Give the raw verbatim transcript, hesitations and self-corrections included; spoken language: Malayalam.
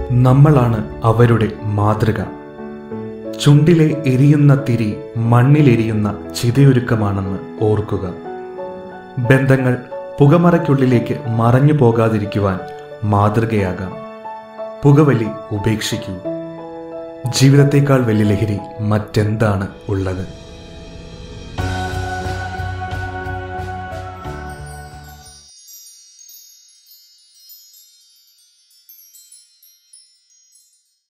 നമ്മളാണ് അവരുടെ മാതൃക. ചുണ്ടിലെ എരിയുന്ന തിരി മണ്ണിലെരിയുന്ന ചിതയൊരുക്കമാണെന്ന് ഓർക്കുക. ബന്ധങ്ങൾ പുകമറയ്ക്കുള്ളിലേക്ക് മറഞ്ഞു പോകാതിരിക്കുവാൻ മാതൃകയാകാം. പുകവലി ഉപേക്ഷിക്കൂ. ജീവിതത്തേക്കാൾ വലിയ ലഹരി മറ്റെന്താണ് ഉള്ളത്?